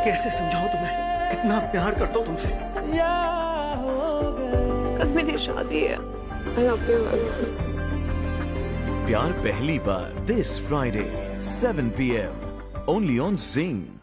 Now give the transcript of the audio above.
कैसे समझाऊं तुम्हें, कितना प्यार करता हूँ तुमसे। कल मेरी शादी है। I love you. प्यार पहली बार this Friday 7 PM only on Zing।